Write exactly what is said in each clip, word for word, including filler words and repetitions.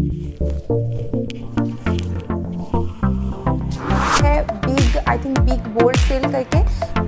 है big, I think big bold sale करके।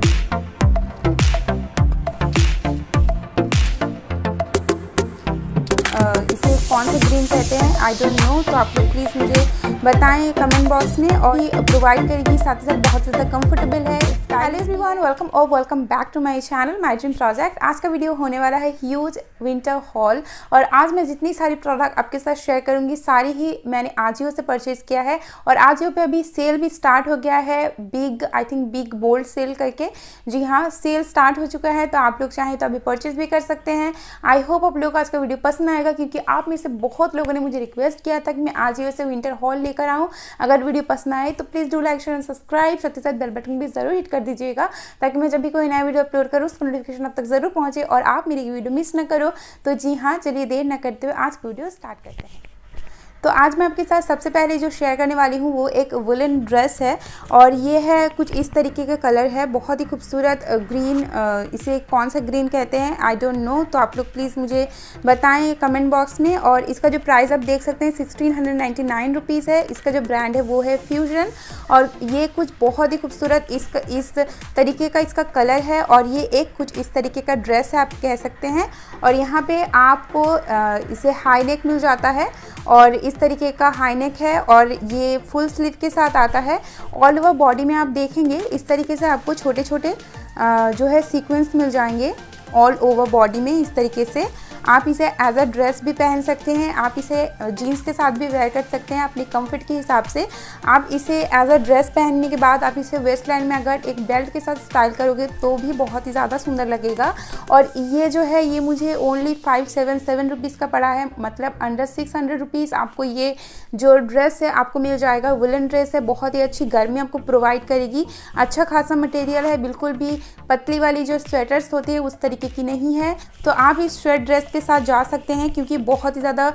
इसे कौन सा ग्रीन कहते हैं आई डोंट नो, तो आप लोग प्लीज़ मुझे बताएं कमेंट बॉक्स में। और ये प्रोवाइड करेगी, साथ ही साथ बहुत ज़्यादा कंफर्टेबल है। हेलो एवरीवन, वेलकम और welcome back to my channel my dream project. आज का वीडियो होने वाला है ह्यूज विंटर हॉल, और आज मैं जितनी सारी प्रोडक्ट आपके साथ शेयर करूंगी सारी ही मैंने आजियो से परचेज किया है। और आजियो पे अभी सेल भी स्टार्ट हो गया है, big I think big bold sale करके। जी हाँ, सेल स्टार्ट हो चुका है, तो आप लोग चाहें तो अभी परचेज भी कर सकते हैं। आई होप आप लोगों को आज का वीडियो पसंद आएगा, क्योंकि आप में से बहुत लोगों ने मुझे रिक्वेस्ट किया था कि मैं आजियो से विंटर हॉल लेकर आऊँ। अगर वीडियो पसंद आए तो please do like share and subscribe, साथ ही साथ बेल बटन भी जरूर हिट कर दीजिएगा, ताकि मैं जब भी कोई नया वीडियो अपलोड करूँ उसका नोटिफिकेशन आप तक जरूर पहुँचे और आप मेरी वीडियो मिस न करो। तो जी हाँ, चलिए देर न करते हुए आज की वीडियो स्टार्ट करते हैं। तो आज मैं आपके साथ सबसे पहले जो शेयर करने वाली हूँ वो एक वुलन ड्रेस है, और ये है कुछ इस तरीके का कलर है, बहुत ही खूबसूरत ग्रीन। इसे कौन सा ग्रीन कहते हैं आई डोंट नो, तो आप लोग प्लीज़ मुझे बताएं कमेंट बॉक्स में। और इसका जो प्राइस आप देख सकते हैं sixteen hundred ninety nine rupees है। इसका जो ब्रांड है वो है फ्यूजन, और ये कुछ बहुत ही खूबसूरत इस इस तरीके का इसका कलर है, और ये एक कुछ इस तरीके का ड्रेस है आप कह सकते हैं। और यहाँ पे आपको इसे हाई नेक मिल जाता है, और इस तरीके का हाई नेक है, और ये फुल स्लीव के साथ आता है। ऑल ओवर बॉडी में आप देखेंगे इस तरीके से आपको छोटे छोटे जो है सीक्वेंस मिल जाएंगे ऑल ओवर बॉडी में। इस तरीके से आप इसे एज अ ड्रेस भी पहन सकते हैं, आप इसे जीन्स के साथ भी वेयर कर सकते हैं अपनी कंफर्ट के हिसाब से। आप इसे एज अ ड्रेस पहनने के बाद आप इसे वेस्ट लाइन में अगर एक बेल्ट के साथ स्टाइल करोगे तो भी बहुत ही ज़्यादा सुंदर लगेगा। और ये जो है ये मुझे only five seven seven rupees का पड़ा है, मतलब अंडर सिक्स हंड्रेड रुपीज़ आपको ये जो ड्रेस है आपको मिल जाएगा। वुलन ड्रेस है, बहुत ही अच्छी गर्मी आपको प्रोवाइड करेगी, अच्छा खासा मटेरियल है, बिल्कुल भी पतली वाली जो स्वेटर्स होती है उस तरीके की नहीं है। तो आप इस स्वेट ड्रेस के साथ जा सकते हैं, क्योंकि बहुत ही ज़्यादा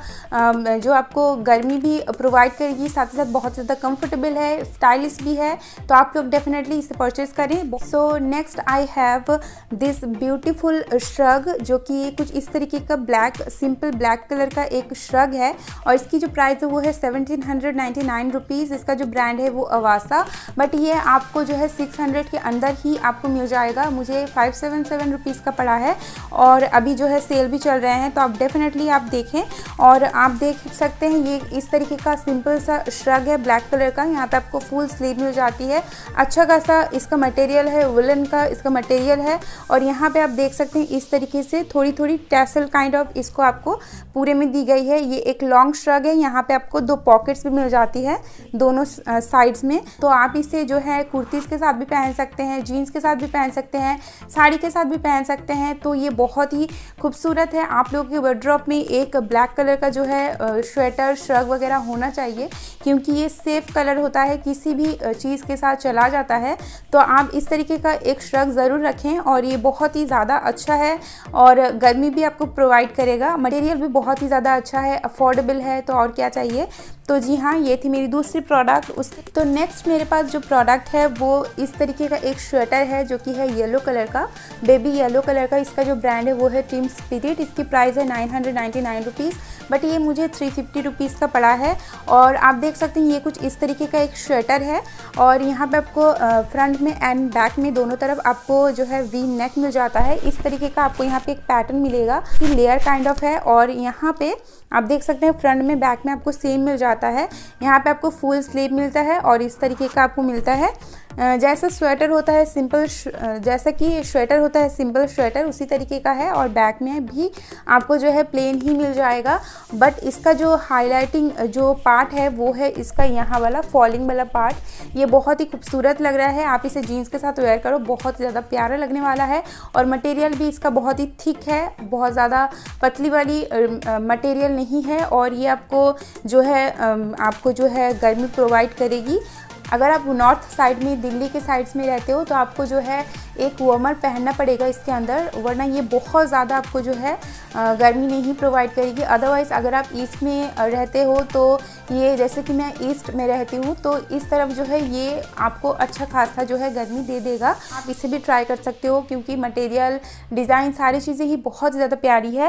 जो आपको गर्मी भी प्रोवाइड करेगी, साथ ही साथ बहुत ज़्यादा कंफर्टेबल है, स्टाइलिश भी है। तो आप लोग डेफिनेटली इसे परचेज करें। So next I have this beautiful shrug, जो कि कुछ इस तरीके का ब्लैक सिंपल ब्लैक कलर का एक श्रग है, और इसकी जो प्राइस है वो है seventeen hundred ninety nine rupees. इसका जो ब्रांड है वो avaasa, बट ये आपको जो है सिक्स हंड्रेड के अंदर ही आपको मिल जाएगा। मुझे फाइव सेवन सेवन रुपीज़ का पड़ा है, और अभी जो है सेल भी चल रहे हैं, तो आप डेफिनेटली आप देखें। और आप देख सकते हैं ये इस तरीके का सिंपल सा श्रग है ब्लैक कलर का, यहाँ पे आपको फुल स्लीव मिल जाती है, अच्छा खासा इसका मटेरियल है, वुलन का इसका मटेरियल है। और यहाँ पे आप देख सकते हैं इस तरीके से थोड़ी थोड़ी टैसल काइंड ऑफ इसको आपको पूरे में दी गई है। ये एक लॉन्ग श्रग है, यहाँ पे आपको दो पॉकेट्स भी मिल जाती है दोनों साइड्स में। तो आप इसे जो है कुर्तीज़ के साथ भी पहन सकते हैं, जीन्स के साथ भी पहन सकते हैं, साड़ी के साथ भी पहन सकते हैं। तो ये बहुत ही खूबसूरत है। आप लोगों के वार्डरोब में एक ब्लैक कलर का जो है स्वेटर श्रग वगैरह होना चाहिए, क्योंकि ये सेफ कलर होता है, किसी भी चीज़ के साथ चला जाता है। तो आप इस तरीके का एक श्रग ज़रूर रखें, और ये बहुत ही ज़्यादा अच्छा है और गर्मी भी आपको प्रोवाइड करेगा। मटेरियल भी बहुत ही ज़्यादा अच्छा है, अफोर्डेबल है, तो और क्या चाहिए। तो जी हाँ, ये थी मेरी दूसरी प्रोडक्ट। उस तो नेक्स्ट मेरे पास जो प्रोडक्ट है वो इस तरीके का एक स्वेटर है, जो कि है येलो कलर का, बेबी येलो कलर का। इसका जो ब्रांड है वो है टीम स्पिरिट। इसकी प्राइस है nine hundred ninety nine rupees, but ये मुझे थ्री फिफ्टी रुपीज़ का पड़ा है। और आप देख सकते हैं ये कुछ इस तरीके का एक स्वेटर है, और यहाँ पे आपको फ्रंट में एंड बैक में दोनों तरफ आपको जो है वी नेक मिल जाता है। इस तरीके का आपको यहाँ पे एक पैटर्न मिलेगा, ये लेयर काइंड ऑफ है। और यहाँ पे आप देख सकते हैं फ्रंट में बैक में आपको सेम मिल जाता है। यहाँ पे आपको फुल स्लीव मिलता है, और इस तरीके का आपको मिलता है जैसा स्वेटर होता है सिंपल, जैसा कि स्वेटर होता है सिंपल स्वेटर उसी तरीके का है। और बैक में भी आपको जो है प्लेन ही मिल जाएगा, बट इसका जो हाईलाइटिंग जो पार्ट है वो है इसका यहाँ वाला फॉलिंग वाला पार्ट। ये बहुत ही खूबसूरत लग रहा है, आप इसे जीन्स के साथ वेयर करो, बहुत ज़्यादा प्यारा लगने वाला है। और मटेरियल भी इसका बहुत ही थिक है, बहुत ज़्यादा पतली वाली मटेरियल नहीं है, और ये आपको जो है आपको जो है गर्मी प्रोवाइड करेगी। अगर आप नॉर्थ साइड में दिल्ली के साइड्स में रहते हो तो आपको जो है एक वार्मर पहनना पड़ेगा इसके अंदर, वरना ये बहुत ज़्यादा आपको जो है गर्मी नहीं प्रोवाइड करेगी। अदरवाइज़ अगर आप ईस्ट में रहते हो तो ये, जैसे कि मैं ईस्ट में रहती हूँ, तो इस तरफ जो है ये आपको अच्छा खासा जो है गर्मी दे देगा। आप इसे भी ट्राई कर सकते हो, क्योंकि मटेरियल, डिज़ाइन, सारी चीज़ें ही बहुत ज़्यादा प्यारी है।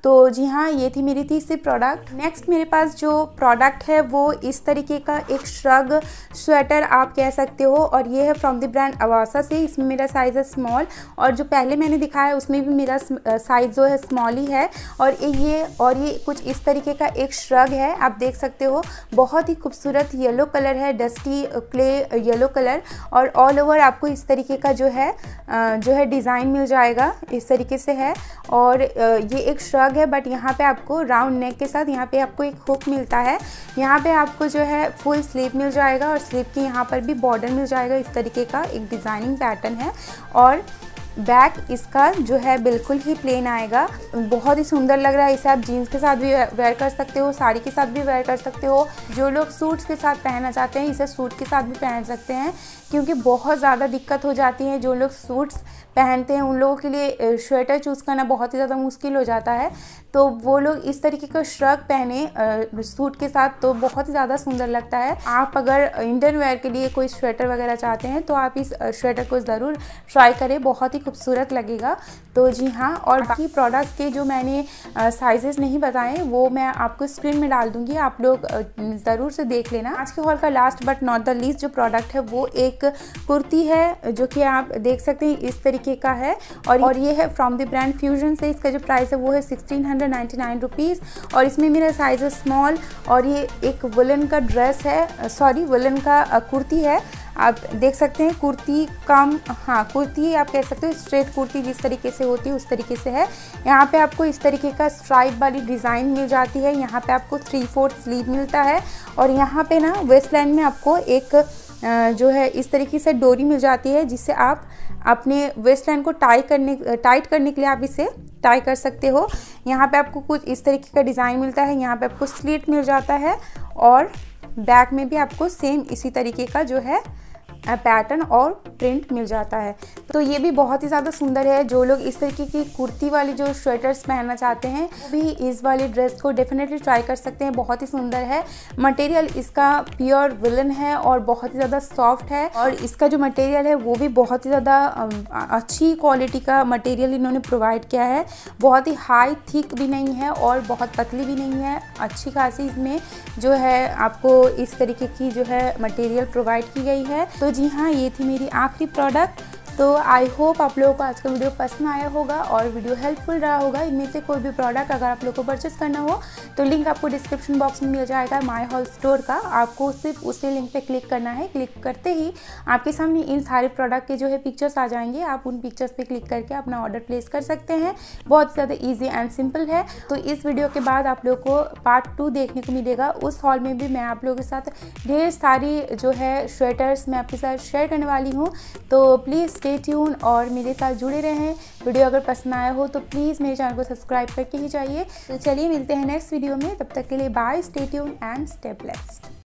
तो जी हाँ, ये थी मेरी तीसरी प्रोडक्ट। नेक्स्ट मेरे पास जो प्रोडक्ट है वो इस तरीके का एक श्रग स्वेटर आप कह सकते हो, और ये है फ्रॉम द ब्रांड avaasa से। इसमें मेरा साइज़ है स्मॉल, और जो पहले मैंने दिखाया उसमें भी मेरा साइज़ जो है स्मॉल ही है। और ये और ये कुछ इस तरीके का एक श्रग है, आप देख सकते हो। बहुत ही खूबसूरत येलो कलर है, डस्टी क्ले येलो कलर, और ऑल ओवर आपको इस तरीके का जो है जो है डिज़ाइन मिल जाएगा, इस तरीके से है। और ये एक श्रग है, बट यहाँ पे आपको राउंड नेक के साथ यहाँ पे आपको एक हुक मिलता है। यहाँ पे आपको जो है फुल स्लीव मिल जाएगा, और स्लीव के यहाँ पर भी बॉर्डर मिल जाएगा, इस तरीके का एक डिज़ाइनिंग पैटर्न है। और बैक इसका जो है बिल्कुल ही प्लेन आएगा, बहुत ही सुंदर लग रहा है। इसे आप जीन्स के साथ भी वेयर कर सकते हो, साड़ी के साथ भी वेयर कर सकते हो। जो लोग सूट्स के साथ पहनना चाहते हैं इसे सूट के साथ भी पहन सकते हैं, क्योंकि बहुत ज़्यादा दिक्कत हो जाती है। जो लोग सूट्स पहनते हैं उन लोगों के लिए स्वेटर चूज़ करना बहुत ही ज़्यादा मुश्किल हो जाता है, तो वो लोग इस तरीके का श्रग पहने सूट के साथ तो बहुत ही ज़्यादा सुंदर लगता है। आप अगर इंडियन वेयर के लिए कोई स्वेटर वगैरह चाहते हैं तो आप इस स्वेटर को ज़रूर ट्राई करें, बहुत ही खूबसूरत लगेगा। तो जी हाँ, और बाकी प्रोडक्ट्स के जो मैंने साइजेस नहीं बताए वो मैं आपको स्क्रीन में डाल दूँगी, आप लोग ज़रूर से देख लेना। आज के हॉल का last but not the least जो प्रोडक्ट है वो एक कुर्ती है, जो कि आप देख सकते हैं इस तरीके का है। और और ये है फ्रॉम द ब्रांड फ्यूजन से। इसका जो प्राइस है वो है sixteen hundred ninety nine rupees, और इसमें मेरा साइज़ है स्मॉल। और ये एक वुलन का ड्रेस है, सॉरी वुलन का कुर्ती है, आप देख सकते हैं। कुर्ती कम, हाँ कुर्ती आप कह सकते हो, स्ट्रेट कुर्ती जिस तरीके से होती है उस तरीके से है। यहाँ पे आपको इस तरीके का स्ट्राइप वाली डिज़ाइन मिल जाती है। यहाँ पे आपको थ्री फोर्थ स्लीव मिलता है, और यहाँ पे ना वेस्ट लाइन में आपको एक जो है इस तरीके से डोरी मिल जाती है, जिससे आप अपने वेस्ट लाइन को टाई करने टाइट करने के लिए आप इसे टाई कर सकते हो। यहाँ पे आपको कुछ इस तरीके का डिज़ाइन मिलता है। यहाँ पे आपको स्लिट मिल जाता है, और बैक में भी आपको सेम इसी तरीके का जो है पैटर्न और प्रिंट मिल जाता है। तो ये भी बहुत ही ज़्यादा सुंदर है। जो लोग इस तरीके की कुर्ती वाली जो स्वेटर्स पहनना चाहते हैं वो भी इस वाली ड्रेस को डेफिनेटली ट्राई कर सकते हैं, बहुत ही सुंदर है। मटेरियल इसका प्योर विलन है और बहुत ही ज़्यादा सॉफ्ट है, और इसका जो मटेरियल है वो भी बहुत ही ज़्यादा अच्छी क्वालिटी का मटेरियल इन्होंने प्रोवाइड किया है। बहुत ही हाई थिक भी नहीं है और बहुत पतली भी नहीं है, अच्छी खासी इसमें जो है आपको इस तरीके की जो है मटेरियल प्रोवाइड की गई है। तो जी हाँ, ये थी मेरी आखिरी प्रोडक्ट। तो आई होप आप लोगों को आज का वीडियो पसंद आया होगा और वीडियो हेल्पफुल रहा होगा। इनमें से कोई भी प्रोडक्ट अगर आप लोगों को परचेस करना हो तो लिंक आपको डिस्क्रिप्शन बॉक्स में मिल जाएगा माय हॉल स्टोर का। आपको सिर्फ उसी लिंक पे क्लिक करना है। क्लिक करते ही आपके सामने इन सारे प्रोडक्ट के जो है पिक्चर्स आ जाएंगे। आप उन पिक्चर्स पे क्लिक करके अपना ऑर्डर प्लेस कर सकते हैं। बहुत ज़्यादा ईजी एंड सिंपल है। तो इस वीडियो के बाद आप लोग को पार्ट टू देखने को मिलेगा। उस हॉल में भी मैं आप लोगों के साथ ढेर सारी जो है स्वेटर्स मैं आपके साथ शेयर करने वाली हूँ। तो प्लीज़ स्टे ट्यून और मेरे साथ जुड़े रहें। वीडियो अगर पसंद आया हो तो प्लीज़ मेरे चैनल को सब्सक्राइब करके ही जाइए। तो चलिए मिलते हैं नेक्स्ट वीडियो में, तब तक के लिए bye, stay tune and stay blessed.